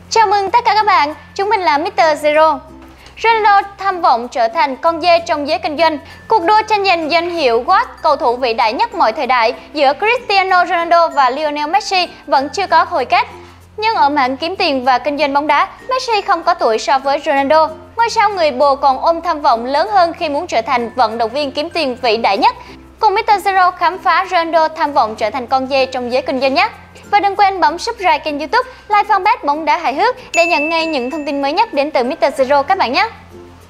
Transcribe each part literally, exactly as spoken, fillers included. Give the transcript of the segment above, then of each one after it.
Chào mừng tất cả các bạn, chúng mình là mít tơ Zero. Ronaldo tham vọng trở thành con dê trong giới kinh doanh. Cuộc đua tranh giành danh hiệu giê o tê, cầu thủ vĩ đại nhất mọi thời đại, giữa Cristiano Ronaldo và Lionel Messi vẫn chưa có hồi kết. Nhưng ở mảng kiếm tiền và kinh doanh bóng đá, Messi không có tuổi so với Ronaldo. Ngôi sao người bồ còn ôm tham vọng lớn hơn khi muốn trở thành vận động viên kiếm tiền vĩ đại nhất. Cùng mít tơ Zero khám phá Ronaldo tham vọng trở thành con dê trong giới kinh doanh nhé. Và đừng quên bấm subscribe kênh YouTube, like fanpage bóng đá hài hước để nhận ngay những thông tin mới nhất đến từ mít tơ Zero các bạn nhé.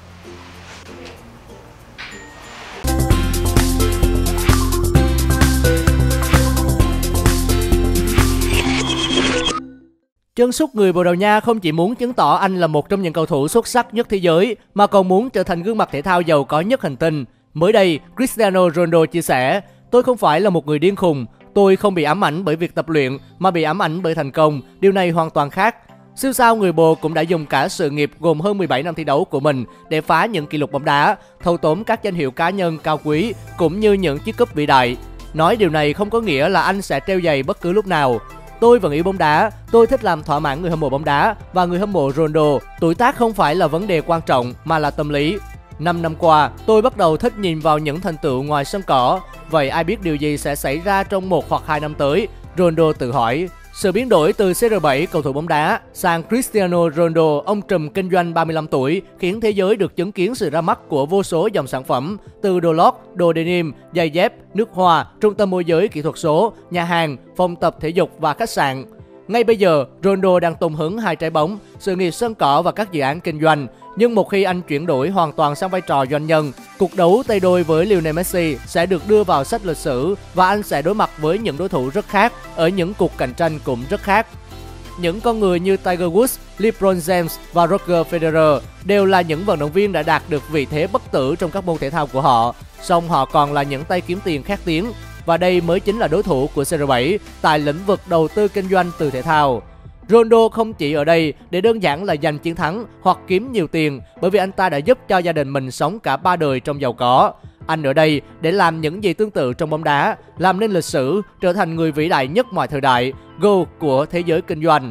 Chân sút người Bồ Đào Nha không chỉ muốn chứng tỏ anh là một trong những cầu thủ xuất sắc nhất thế giới, mà còn muốn trở thành gương mặt thể thao giàu có nhất hành tinh. Mới đây, Cristiano Ronaldo chia sẻ, tôi không phải là một người điên khùng, tôi không bị ám ảnh bởi việc tập luyện, mà bị ám ảnh bởi thành công, điều này hoàn toàn khác. Siêu sao người bồ cũng đã dùng cả sự nghiệp gồm hơn mười bảy năm thi đấu của mình để phá những kỷ lục bóng đá, thâu tóm các danh hiệu cá nhân cao quý, cũng như những chiếc cúp vĩ đại. Nói điều này không có nghĩa là anh sẽ treo giày bất cứ lúc nào. Tôi vẫn yêu bóng đá, tôi thích làm thỏa mãn người hâm mộ bóng đá và người hâm mộ Ronaldo. Tuổi tác không phải là vấn đề quan trọng mà là tâm lý. Năm năm qua, tôi bắt đầu thích nhìn vào những thành tựu ngoài sân cỏ. Vậy ai biết điều gì sẽ xảy ra trong một hoặc hai năm tới? Ronaldo tự hỏi. Sự biến đổi từ xê rờ bảy, cầu thủ bóng đá, sang Cristiano Ronaldo, ông trùm kinh doanh ba mươi lăm tuổi, khiến thế giới được chứng kiến sự ra mắt của vô số dòng sản phẩm, từ đồ lót, đồ denim, giày dép, nước hoa, trung tâm môi giới kỹ thuật số, nhà hàng, phòng tập thể dục và khách sạn. Ngay bây giờ, Ronaldo đang tung hứng hai trái bóng, sự nghiệp sân cỏ và các dự án kinh doanh. Nhưng một khi anh chuyển đổi hoàn toàn sang vai trò doanh nhân, cuộc đấu tay đôi với Lionel Messi sẽ được đưa vào sách lịch sử và anh sẽ đối mặt với những đối thủ rất khác ở những cuộc cạnh tranh cũng rất khác. Những con người như Tiger Woods, LeBron James và Roger Federer đều là những vận động viên đã đạt được vị thế bất tử trong các môn thể thao của họ, song họ còn là những tay kiếm tiền khét tiếng. Và đây mới chính là đối thủ của xê rờ bảy tại lĩnh vực đầu tư kinh doanh từ thể thao. Ronaldo không chỉ ở đây để đơn giản là giành chiến thắng hoặc kiếm nhiều tiền, bởi vì anh ta đã giúp cho gia đình mình sống cả ba đời trong giàu có. Anh ở đây để làm những gì tương tự trong bóng đá, làm nên lịch sử, trở thành người vĩ đại nhất mọi thời đại, giê ô tê của thế giới kinh doanh.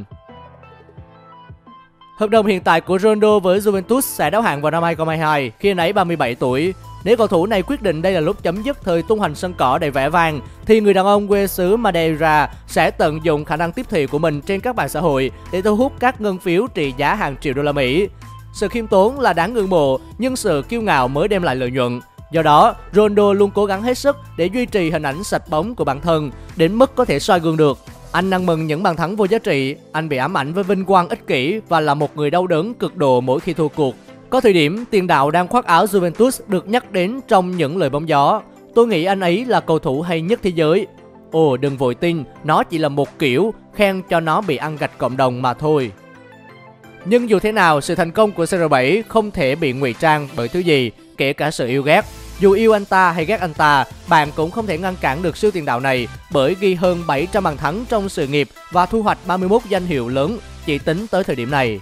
Hợp đồng hiện tại của Ronaldo với Juventus sẽ đáo hạn vào năm hai không hai hai khi anh ấy ba mươi bảy tuổi. Nếu cầu thủ này quyết định đây là lúc chấm dứt thời tung hoành sân cỏ đầy vẻ vang, thì người đàn ông quê xứ Madeira sẽ tận dụng khả năng tiếp thị của mình trên các mạng xã hội để thu hút các ngân phiếu trị giá hàng triệu đô la Mỹ. Sự khiêm tốn là đáng ngưỡng mộ, nhưng sự kiêu ngạo mới đem lại lợi nhuận. Do đó, Ronaldo luôn cố gắng hết sức để duy trì hình ảnh sạch bóng của bản thân, đến mức có thể soi gương được. Anh ăn mừng những bàn thắng vô giá trị, anh bị ám ảnh với vinh quang ích kỷ và là một người đau đớn cực độ mỗi khi thua cuộc. Có thời điểm, tiền đạo đang khoác áo Juventus được nhắc đến trong những lời bóng gió. Tôi nghĩ anh ấy là cầu thủ hay nhất thế giới. Ồ, đừng vội tin, nó chỉ là một kiểu khen cho nó bị ăn gạch cộng đồng mà thôi. Nhưng dù thế nào, sự thành công của xê rờ bảy không thể bị ngụy trang bởi thứ gì, kể cả sự yêu ghét. Dù yêu anh ta hay ghét anh ta, bạn cũng không thể ngăn cản được siêu tiền đạo này bởi ghi hơn bảy trăm bàn thắng trong sự nghiệp và thu hoạch ba mươi mốt danh hiệu lớn chỉ tính tới thời điểm này.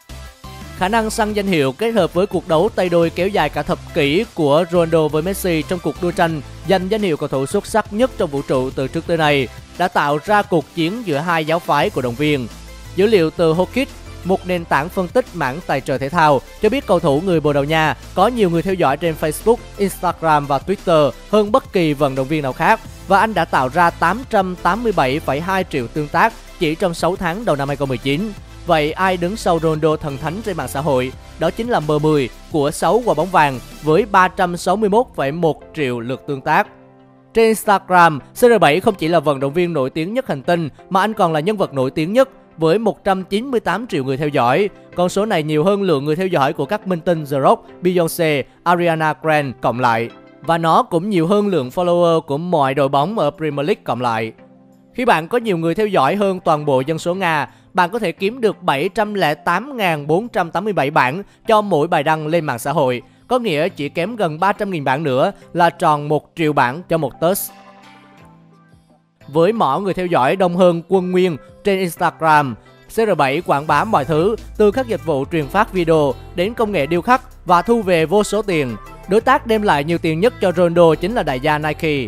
Khả năng săn danh hiệu kết hợp với cuộc đấu tay đôi kéo dài cả thập kỷ của Ronaldo với Messi trong cuộc đua tranh giành danh hiệu cầu thủ xuất sắc nhất trong vũ trụ từ trước tới nay đã tạo ra cuộc chiến giữa hai giáo phái cổ động viên. Dữ liệu từ Hokit, một nền tảng phân tích mảng tài trợ thể thao, cho biết cầu thủ người Bồ Đào Nha có nhiều người theo dõi trên Facebook, Instagram và Twitter hơn bất kỳ vận động viên nào khác, và anh đã tạo ra tám trăm tám mươi bảy phẩy hai triệu tương tác chỉ trong sáu tháng đầu năm hai không một chín. Vậy ai đứng sau Ronaldo thần thánh trên mạng xã hội? Đó chính là em mười của sáu quả bóng vàng với ba trăm sáu mươi mốt phẩy một triệu lượt tương tác. Trên Instagram, xê rờ bảy không chỉ là vận động viên nổi tiếng nhất hành tinh mà anh còn là nhân vật nổi tiếng nhất với một trăm chín mươi tám triệu người theo dõi. Con số này nhiều hơn lượng người theo dõi của các minh tinh The Rock, Beyoncé, Ariana Grande cộng lại. Và nó cũng nhiều hơn lượng follower của mọi đội bóng ở Premier League cộng lại. Khi bạn có nhiều người theo dõi hơn toàn bộ dân số Nga, bạn có thể kiếm được bảy trăm lẻ tám nghìn bốn trăm tám mươi bảy bảng cho mỗi bài đăng lên mạng xã hội. Có nghĩa chỉ kém gần ba trăm nghìn bảng nữa là tròn một triệu bảng cho một test. Với mỏ người theo dõi đông hơn quân nguyên trên Instagram, xê rờ bảy quảng bá mọi thứ từ các dịch vụ truyền phát video đến công nghệ điêu khắc và thu về vô số tiền. Đối tác đem lại nhiều tiền nhất cho Ronaldo chính là đại gia Nike.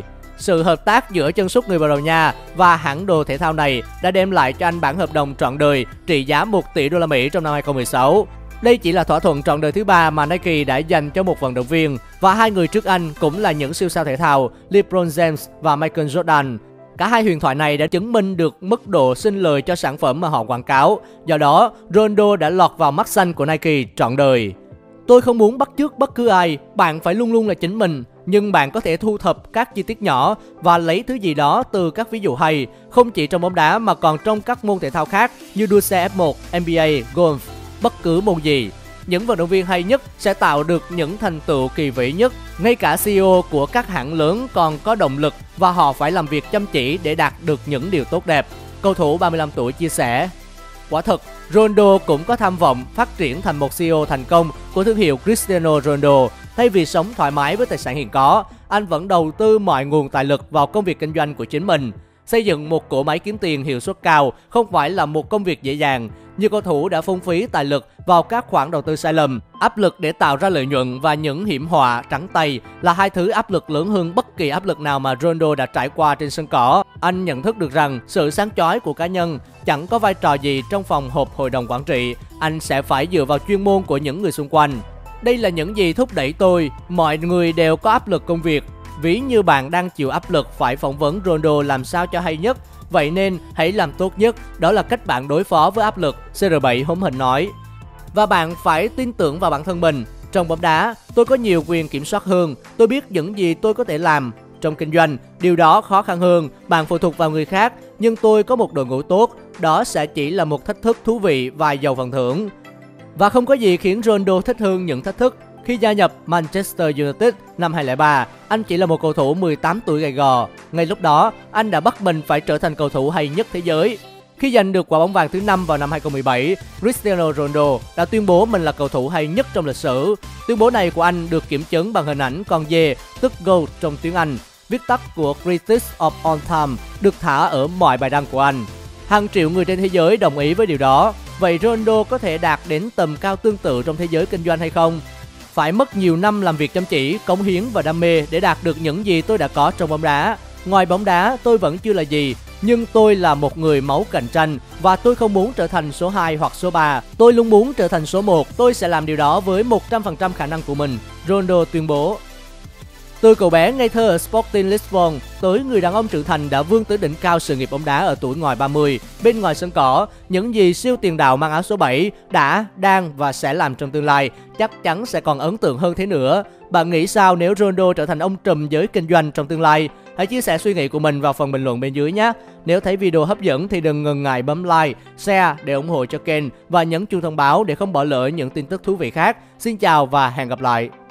sự hợp tác giữa chân sút người Bồ Đào Nha và hãng đồ thể thao này đã đem lại cho anh bản hợp đồng trọn đời trị giá một tỷ đô la Mỹ trong năm hai không một sáu. Đây chỉ là thỏa thuận trọn đời thứ ba mà Nike đã dành cho một vận động viên, và hai người trước anh cũng là những siêu sao thể thao LeBron James và Michael Jordan. Cả hai huyền thoại này đã chứng minh được mức độ sinh lời cho sản phẩm mà họ quảng cáo. Do đó, Ronaldo đã lọt vào mắt xanh của Nike trọn đời. Tôi không muốn bắt chước bất cứ ai, bạn phải luôn luôn là chính mình. Nhưng bạn có thể thu thập các chi tiết nhỏ và lấy thứ gì đó từ các ví dụ hay, không chỉ trong bóng đá mà còn trong các môn thể thao khác như đua xe F một, N B A, golf, bất cứ môn gì. Những vận động viên hay nhất sẽ tạo được những thành tựu kỳ vĩ nhất. Ngay cả C E O của các hãng lớn còn có động lực và họ phải làm việc chăm chỉ để đạt được những điều tốt đẹp. Cầu thủ ba mươi lăm tuổi chia sẻ. Quả thật, Ronaldo cũng có tham vọng phát triển thành một C E O thành công của thương hiệu Cristiano Ronaldo. Thay vì sống thoải mái với tài sản hiện có, anh vẫn đầu tư mọi nguồn tài lực vào công việc kinh doanh của chính mình. Xây dựng một cỗ máy kiếm tiền hiệu suất cao không phải là một công việc dễ dàng. Nhiều cầu thủ đã phung phí tài lực vào các khoản đầu tư sai lầm. Áp lực để tạo ra lợi nhuận và những hiểm họa trắng tay là hai thứ áp lực lớn hơn bất kỳ áp lực nào mà Ronaldo đã trải qua trên sân cỏ. Anh nhận thức được rằng sự sáng chói của cá nhân chẳng có vai trò gì trong phòng họp hội đồng quản trị. Anh sẽ phải dựa vào chuyên môn của những người xung quanh. Đây là những gì thúc đẩy tôi. Mọi người đều có áp lực công việc. Ví như bạn đang chịu áp lực phải phỏng vấn Ronaldo làm sao cho hay nhất. Vậy nên hãy làm tốt nhất. Đó là cách bạn đối phó với áp lực, C R bảy hóm hình nói. Và bạn phải tin tưởng vào bản thân mình. Trong bóng đá, tôi có nhiều quyền kiểm soát hơn. Tôi biết những gì tôi có thể làm. Trong kinh doanh, điều đó khó khăn hơn. Bạn phụ thuộc vào người khác. Nhưng tôi có một đội ngũ tốt. Đó sẽ chỉ là một thách thức thú vị và giàu phần thưởng. Và không có gì khiến Ronaldo thích hơn những thách thức. Khi gia nhập Manchester United năm hai không không ba, anh chỉ là một cầu thủ mười tám tuổi gầy gò. Ngay lúc đó, anh đã bắt mình phải trở thành cầu thủ hay nhất thế giới. Khi giành được quả bóng vàng thứ năm vào năm hai không một bảy, Cristiano Ronaldo đã tuyên bố mình là cầu thủ hay nhất trong lịch sử. Tuyên bố này của anh được kiểm chứng bằng hình ảnh con dê, tức GOAT trong tiếng Anh, viết tắt của Greatest of All Time, được thả ở mọi bài đăng của anh. Hàng triệu người trên thế giới đồng ý với điều đó. Vậy Ronaldo có thể đạt đến tầm cao tương tự trong thế giới kinh doanh hay không? Phải mất nhiều năm làm việc chăm chỉ, cống hiến và đam mê để đạt được những gì tôi đã có trong bóng đá. Ngoài bóng đá, tôi vẫn chưa là gì, nhưng tôi là một người máu cạnh tranh và tôi không muốn trở thành số hai hoặc số ba. Tôi luôn muốn trở thành số một, tôi sẽ làm điều đó với một trăm phần trăm khả năng của mình, Ronaldo tuyên bố. Từ cậu bé ngây thơ ở Sporting Lisbon tới người đàn ông trưởng thành đã vươn tới đỉnh cao sự nghiệp bóng đá ở tuổi ngoài ba mươi. Bên ngoài sân cỏ, những gì siêu tiền đạo mang áo số bảy đã, đang và sẽ làm trong tương lai chắc chắn sẽ còn ấn tượng hơn thế nữa. Bạn nghĩ sao nếu Ronaldo trở thành ông trùm giới kinh doanh trong tương lai? Hãy chia sẻ suy nghĩ của mình vào phần bình luận bên dưới nhé. Nếu thấy video hấp dẫn thì đừng ngần ngại bấm like, share để ủng hộ cho kênh và nhấn chuông thông báo để không bỏ lỡ những tin tức thú vị khác. Xin chào và hẹn gặp lại!